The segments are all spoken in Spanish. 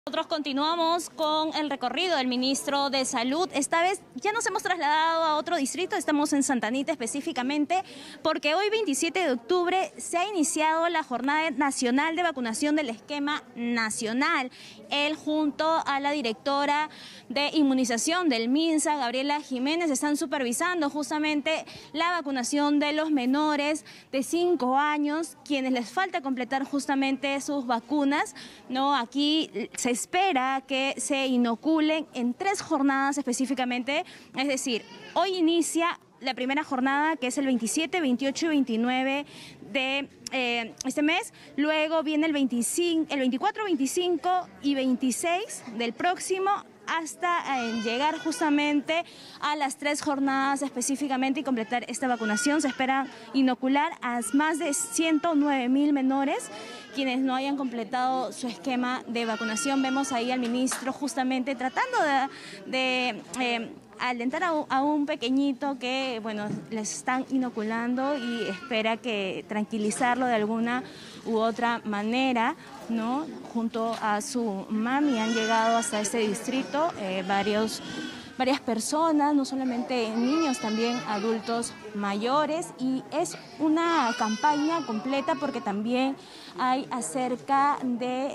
Nosotros continuamos con el recorrido del ministro de Salud. Esta vez ya nos hemos trasladado a otro distrito, estamos en Santa Anita específicamente, porque hoy 27 de octubre se ha iniciado la Jornada Nacional de Vacunación del Esquema Nacional. Él junto a la directora de inmunización del MINSA, Gabriela Jiménez, están supervisando justamente la vacunación de los menores de 5 años, quienes les falta completar justamente sus vacunas, ¿no? Aquí se espera que se inoculen en 3 jornadas específicamente, es decir, hoy inicia la primera jornada, que es el 27, 28 y 29 de este mes. Luego viene el 24, 25 y 26 del próximo, hasta llegar justamente a las 3 jornadas específicamente y completar esta vacunación. Se espera inocular a más de 109.000 menores quienes no hayan completado su esquema de vacunación. Vemos ahí al ministro justamente tratando de alentar a un pequeñito que, bueno, les están inoculando y espera que tranquilizarlo de alguna u otra manera, ¿no? Junto a su mami han llegado hasta este distrito varias personas, no solamente niños, también adultos mayores, y es una campaña completa porque también hay acerca de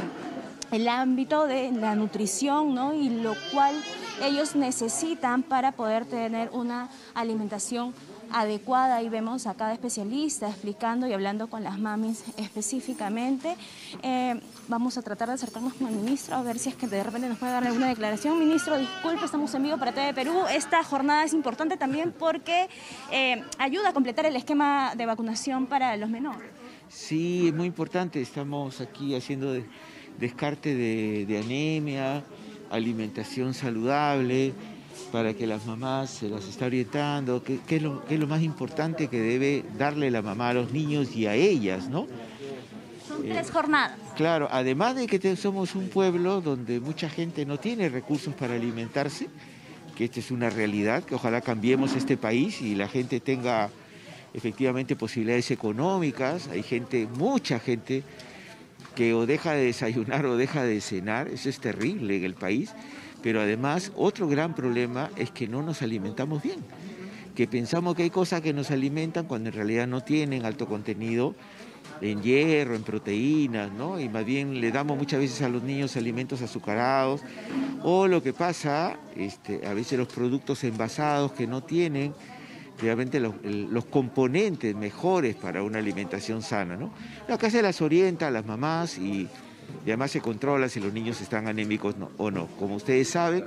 el ámbito de la nutrición, ¿no? Y lo cual ellos necesitan para poder tener una alimentación adecuada. Y vemos a cada especialista explicando y hablando con las mamis específicamente. Vamos a tratar de acercarnos con el ministro a ver si es que de repente nos puede dar alguna declaración. Ministro, disculpe, estamos en vivo para TV Perú. Esta jornada es importante también porque ayuda a completar el esquema de vacunación para los menores. Sí, es muy importante. Estamos aquí haciendo descarte de anemia, alimentación saludable, para que las mamás se las está orientando, qué es lo más importante que debe darle la mamá a los niños y a ellas, ¿no? Son 3 jornadas. Claro, además de que somos un pueblo donde mucha gente no tiene recursos para alimentarse, que esta es una realidad, que ojalá cambiemos este país y la gente tenga efectivamente posibilidades económicas. Hay gente, mucha gente, que o deja de desayunar o deja de cenar. Eso es terrible en el país. Pero además, otro gran problema es que no nos alimentamos bien, que pensamos que hay cosas que nos alimentan cuando en realidad no tienen alto contenido en hierro, en proteínas, ¿no? Y más bien le damos muchas veces a los niños alimentos azucarados, o lo que pasa, a veces los productos envasados que no tienen realmente los componentes mejores para una alimentación sana, ¿no? Acá se las orienta a las mamás y además se controla si los niños están anémicos o no. Como ustedes saben,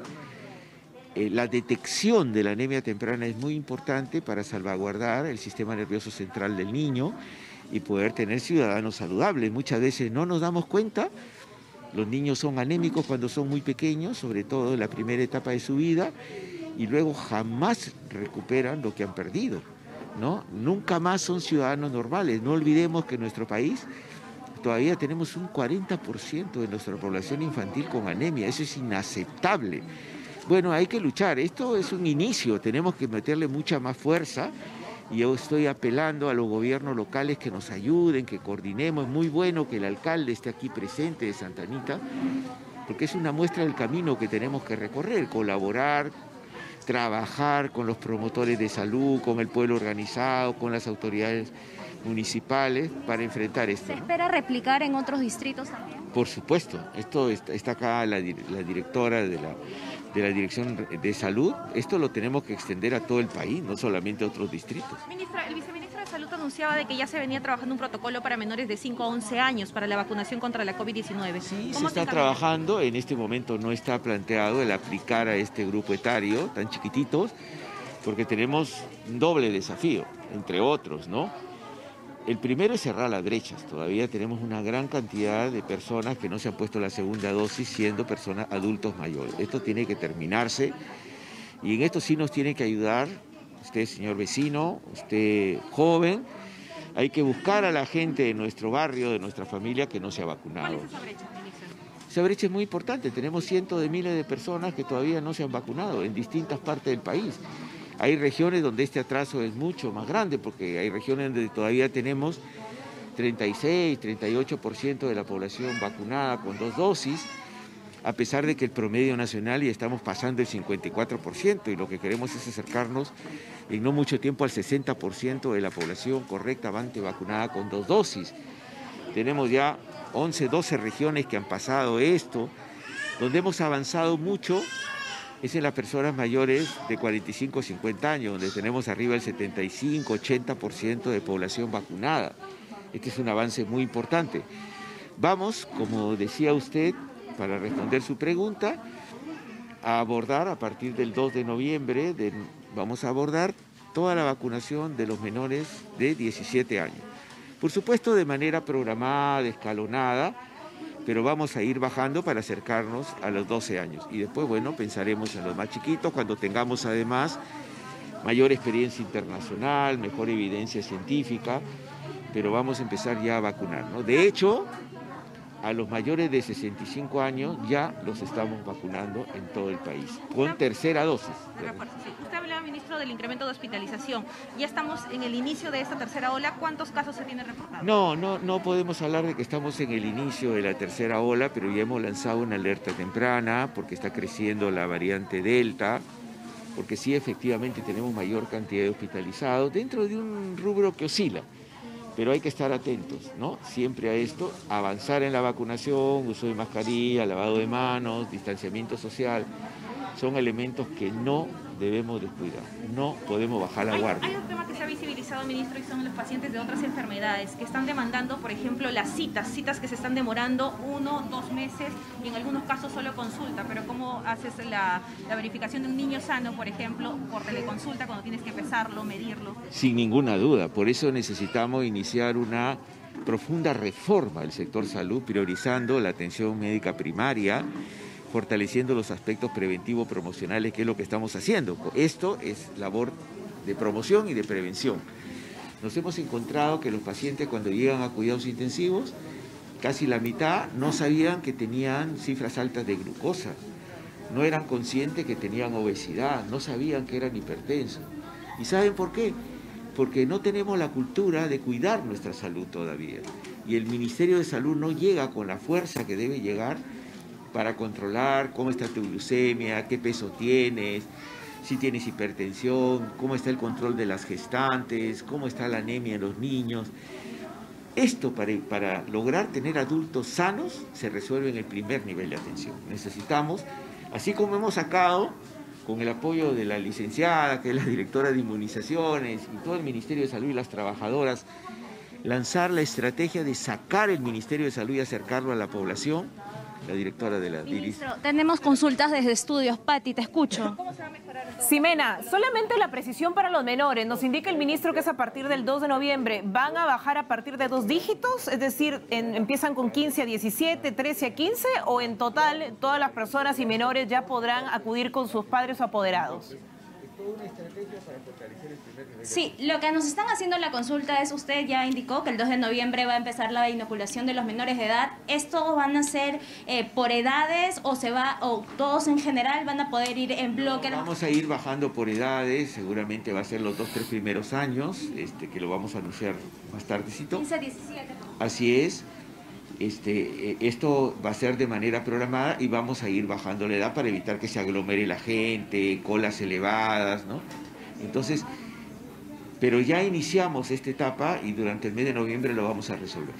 la detección de la anemia temprana es muy importante para salvaguardar el sistema nervioso central del niño y poder tener ciudadanos saludables. Muchas veces no nos damos cuenta, los niños son anémicos cuando son muy pequeños, sobre todo en la primera etapa de su vida, y luego jamás recuperan lo que han perdido, ¿no? Nunca más son ciudadanos normales. No olvidemos que en nuestro país todavía tenemos un 40% de nuestra población infantil con anemia. Eso es inaceptable. Bueno, hay que luchar. Esto es un inicio, tenemos que meterle mucha más fuerza. Y yo estoy apelando a los gobiernos locales que nos ayuden, que coordinemos. Es muy bueno que el alcalde esté aquí presente de Santa Anita, porque es una muestra del camino que tenemos que recorrer, colaborar, trabajar con los promotores de salud, con el pueblo organizado, con las autoridades municipales para enfrentar esto, ¿Se ¿no? espera replicar en otros distritos también? Por supuesto, esto está acá la directora de la Dirección de Salud. Esto lo tenemos que extender a todo el país, no solamente a otros distritos. Ministra, el viceministro de Salud anunciaba de que ya se venía trabajando un protocolo para menores de 5 a 11 años para la vacunación contra la COVID-19. Sí, se está trabajando. En este momento no está planteado el aplicar a este grupo etario tan chiquititos, porque tenemos un doble desafío, entre otros, ¿no? El primero es cerrar las brechas. Todavía tenemos una gran cantidad de personas que no se han puesto la segunda dosis, siendo personas adultos mayores. Esto tiene que terminarse y en esto sí nos tiene que ayudar usted, señor vecino, usted joven. Hay que buscar a la gente de nuestro barrio, de nuestra familia, que no se ha vacunado. ¿Cuál es esa brecha, ministra? Esa brecha es muy importante. Tenemos cientos de miles de personas que todavía no se han vacunado en distintas partes del país. Hay regiones donde este atraso es mucho más grande, porque hay regiones donde todavía tenemos 36, 38% de la población vacunada con 2 dosis, a pesar de que el promedio nacional ya estamos pasando el 54% y lo que queremos es acercarnos en no mucho tiempo al 60% de la población correctamente vacunada con 2 dosis. Tenemos ya 11, 12 regiones que han pasado esto, donde hemos avanzado mucho es en las personas mayores de 45 a 50 años, donde tenemos arriba el 75, 80% de población vacunada. Este es un avance muy importante. Vamos, como decía usted, para responder su pregunta, a abordar a partir del 2 de noviembre, vamos a abordar toda la vacunación de los menores de 17 años. Por supuesto, de manera programada, escalonada, pero vamos a ir bajando para acercarnos a los 12 años. Y después, bueno, pensaremos en los más chiquitos, cuando tengamos además mayor experiencia internacional, mejor evidencia científica, pero vamos a empezar ya a vacunar, ¿no? De hecho, a los mayores de 65 años ya los estamos vacunando en todo el país, con tercera dosis. De refuerzo, sí. Usted hablaba, ministro, del incremento de hospitalización. Ya estamos en el inicio de esta tercera ola. ¿Cuántos casos se tienen reportados? No podemos hablar de que estamos en el inicio de la tercera ola, pero ya hemos lanzado una alerta temprana porque está creciendo la variante Delta, porque sí, efectivamente tenemos mayor cantidad de hospitalizados dentro de un rubro que oscila. Pero hay que estar atentos, ¿no? Siempre a esto, avanzar en la vacunación, uso de mascarilla, lavado de manos, distanciamiento social, son elementos que no debemos descuidar, no podemos bajar la guardia. Hay un tema que se ha visibilizado, ministro, y son los pacientes de otras enfermedades que están demandando, por ejemplo, las citas que se están demorando 1, 2 meses y en algunos casos solo consulta, pero ¿cómo haces la verificación de un niño sano, por ejemplo, por teleconsulta cuando tienes que pesarlo, medirlo? Sin ninguna duda, por eso necesitamos iniciar una profunda reforma del sector salud, priorizando la atención médica primaria, fortaleciendo los aspectos preventivos promocionales, que es lo que estamos haciendo. Esto es labor de promoción y de prevención. Nos hemos encontrado que los pacientes cuando llegan a cuidados intensivos, casi la mitad no sabían que tenían cifras altas de glucosa, no eran conscientes que tenían obesidad, no sabían que eran hipertensos. ¿Y saben por qué? Porque no tenemos la cultura de cuidar nuestra salud todavía. Y el Ministerio de Salud no llega con la fuerza que debe llegar para controlar cómo está tu glucemia, qué peso tienes, si tienes hipertensión, cómo está el control de las gestantes, cómo está la anemia en los niños. Esto para lograr tener adultos sanos se resuelve en el primer nivel de atención. Necesitamos, así como hemos sacado con el apoyo de la licenciada, que es la directora de inmunizaciones, y todo el Ministerio de Salud y las trabajadoras, lanzar la estrategia de sacar el Ministerio de Salud y acercarlo a la población. La directora de la Ministro, tenemos consultas desde estudios. Pati, te escucho. Ximena, solamente la precisión para los menores. Nos indica el ministro que es a partir del 2 de noviembre. ¿Van a bajar a partir de 2 dígitos? Es decir, ¿empiezan con 15 a 17, 13 a 15? ¿O en total todas las personas y menores ya podrán acudir con sus padres o apoderados? Una estrategia para fortalecer el primer nivel. Sí, lo que nos están haciendo la consulta es, usted ya indicó que el 2 de noviembre va a empezar la inoculación de los menores de edad. ¿Esto van a ser por edades o todos en general van a poder ir en bloque? Vamos a ir bajando por edades, seguramente va a ser los 2, 3 primeros años, que lo vamos a anunciar más tardecito. 15 a 17. Así es. Esto va a ser de manera programada y vamos a ir bajando la edad para evitar que se aglomere la gente, colas elevadas, ¿no? Entonces, pero ya iniciamos esta etapa y durante el mes de noviembre lo vamos a resolver.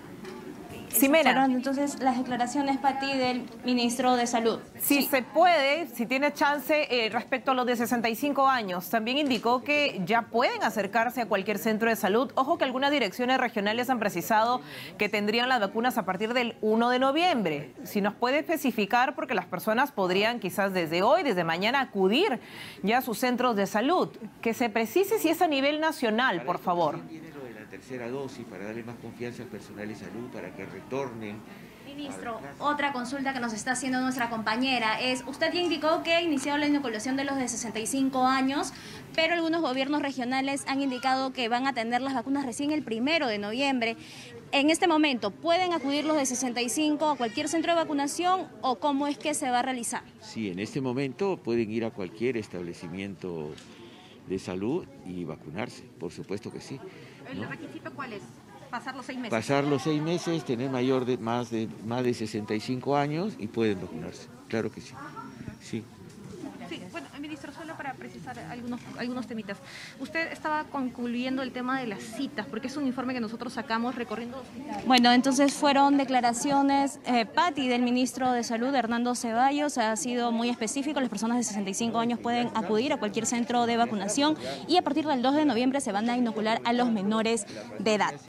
Ximena. Entonces, las declaraciones, Pati, del ministro de Salud. Si se puede, si tiene chance, respecto a los de 65 años, también indicó que ya pueden acercarse a cualquier centro de salud. Ojo que algunas direcciones regionales han precisado que tendrían las vacunas a partir del 1 de noviembre. Si nos puede especificar, porque las personas podrían quizás desde hoy, desde mañana, acudir ya a sus centros de salud. Que se precise si es a nivel nacional, por favor. Tercera dosis para darle más confianza al personal de salud para que retornen. Ministro, otra consulta que nos está haciendo nuestra compañera es, usted ya indicó que ha iniciado la inoculación de los de 65 años, pero algunos gobiernos regionales han indicado que van a tener las vacunas recién el 1 de noviembre. En este momento, ¿pueden acudir los de 65 a cualquier centro de vacunación o cómo es que se va a realizar? Sí, en este momento pueden ir a cualquier establecimiento de salud y vacunarse, por supuesto que sí, ¿no? ¿El requisito cuál es? Pasar los 6 meses. Pasar los 6 meses, tener más de 65 años y pueden vacunarse. Claro que sí. Sí. Sí, bueno, ministro, solo para precisar algunos temitas. Usted estaba concluyendo el tema de las citas, porque es un informe que nosotros sacamos recorriendo hospitales. Bueno, entonces fueron declaraciones, Pati, del ministro de Salud, Hernando Ceballos, ha sido muy específico. Las personas de 65 años pueden acudir a cualquier centro de vacunación y a partir del 2 de noviembre se van a inocular a los menores de edad.